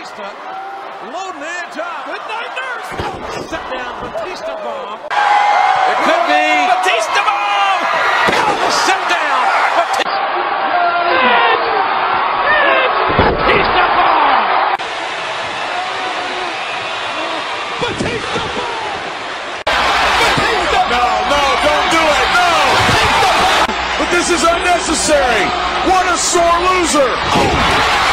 Batista loading the top. Good night, nurse. Set down Batista bomb. It could be Batista bomb. Set down. Batista bomb. Batista bomb. Batista. No, don't do it. No. But this is unnecessary. What a sore loser. Oh.